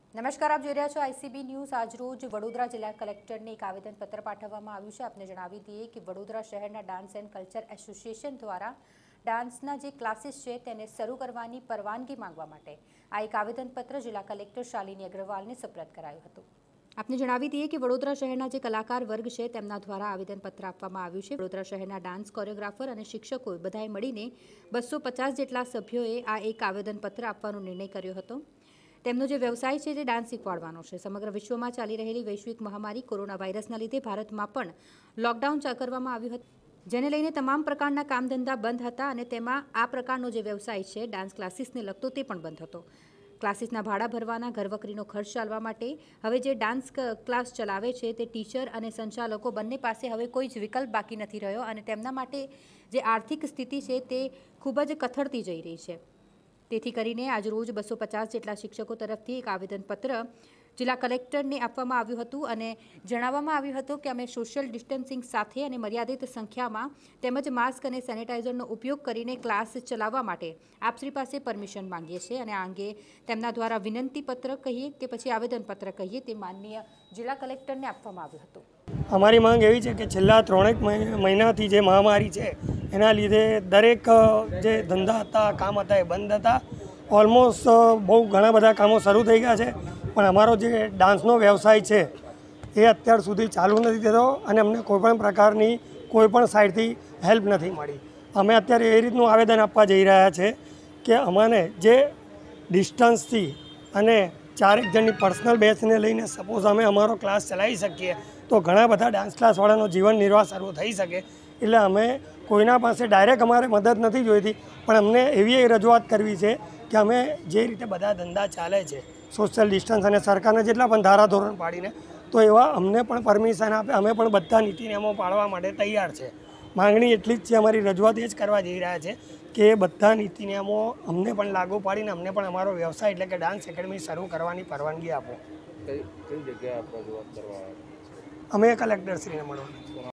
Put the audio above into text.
નમસ્કાર, આપ જોઈ રહ્યા છો આઈસીબી ન્યૂઝ। આજરોજ વડોદરા જિલ્લા કલેક્ટરને એક આવેદનપત્ર પાઠવવામાં આવ્યું છે। આપને જણાવી દઈએ કે વડોદરા શહેરના ડાન્સ એન્ડ કલ્ચર એસોસિએશન દ્વારા ડાન્સના જે ક્લાસીસ છે તેને શરૂ કરવાની પરવાનગી માંગવા માટે આ એક આવેદનપત્ર જિલ્લા કલેક્ટર શાલિની અગ્રવાલને સુપ્રત કરાયું હતું। આપને જણાવી દઈએ કે વડોદરા શહેરના જે કલાકાર વર્ગ છે તેમના દ્વારા આવેદનપત્ર આપવામાં આવ્યું છે। વડોદરા શહેરના ડાન્સ કોરિયોગ્રાફર અને શિક્ષકો બધાએ મળીને 250 જેટલા સભ્યોએ આ એક આવેદનપત્ર આપવાનો નિર્ણય કર્યો હતો। તેમનો જે વ્યવસાય છે તે ડાન્સ શીખવાડવાનો છે। સમગ્ર વિશ્વમાં ચાલી રહેલી વૈશ્વિક મહામારી કોરોના વાયરસના લીધે ભારતમાં પણ લોકડાઉન કરવામાં આવ્યું હતું, જેને લઈને તમામ પ્રકારના કામ ધંધા બંધ હતા અને તેમાં આ પ્રકારનો જે વ્યવસાય છે ડાન્સ ક્લાસીસને લગતો તે પણ બંધ હતો। ક્લાસીસના ભાડા ભરવાના, ઘરવકરીનો ખર્ચ ચાલવા માટે હવે જે ડાન્સ ક્લાસ ચલાવે છે તે ટીચર અને સંચાલકો બંને પાસે હવે કોઈ જ વિકલ્પ બાકી નથી રહ્યો અને તેમના માટે જે આર્થિક સ્થિતિ છે તે ખૂબ જ કથળતી જઈ રહી છે। તેથી કરીને આજરોજ 250 જેટલા શિક્ષકો તરફથી એક આવેદનપત્ર જિલ્લા કલેક્ટરને આપવામાં આવ્યું હતું અને જણાવવામાં આવ્યું હતું કે અમે સોશિયલ ડિસ્ટન્સિંગ સાથે અને મર્યાદિત સંખ્યામાં તેમજ માસ્ક અને સેનિટાઈઝરનો ઉપયોગ કરીને ક્લાસ ચલાવવા માટે આપશ્રી પાસે પરમિશન માંગીએ છીએ અને આ અંગે તેમના દ્વારા વિનંતીપત્ર કહીએ કે પછી આવેદનપત્ર કહીએ તે માનનીય જિલ્લા કલેક્ટરને આપવામાં આવ્યું હતું। અમારી માંગ એવી છે કે છેલ્લા 3 મહિનાથી જે મહામારી છે એના લીધે દરેક જે ધંધા હતા, કામ હતા એ બંધ હતા। ઓલમોસ્ટ બહુ ઘણા બધા કામો શરૂ થઈ ગયા છે, પણ અમારો જે ડાન્સનો વ્યવસાય છે એ અત્યાર સુધી ચાલુ નથી થતો અને અમને કોઈપણ પ્રકારની કોઈપણ સાઈડથી હેલ્પ નથી મળી। અમે અત્યારે એ રીતનું આવેદન આપવા જઈ રહ્યા છે કે અમને જે ડિસ્ટન્સથી અને 4 જણની પર્સનલ બેચને લઈને સપોઝ અમે અમારો ક્લાસ ચલાવી શકીએ તો ઘણા બધા ડાન્સ ક્લાસવાળાનો જીવન નિર્વાહ શરૂ થઈ શકે। એટલે અમે કોઈના પાસે ડાયરેક્ટ અમારે મદદ નથી જોઈતી, પણ અમને એવી રજૂઆત કરવી છે કે અમે જે રીતે બધા ધંધા ચાલે છે સોશિયલ ડિસ્ટન્સ અને સરકારના જેટલા પણ ધારાધોરણ પાડીને, તો એવા અમને પણ પરમિશન આપે। અમે પણ બધા નીતિ નિયમો પાળવા માટે તૈયાર છે। માંગણી એટલી જ છે, અમારી રજૂઆત એ જ કરવા જઈ રહ્યા છે કે બધા નીતિ નિયમો અમને પણ લાગુ પાડીને અમને પણ અમારો વ્યવસાય એટલે કે ડાન્સ એકેડમી શરૂ કરવાની પરવાનગી આપો। કઈ જગ્યાએ રજૂઆત કરવા? અમે કલેક્ટરશ્રીને મળવા।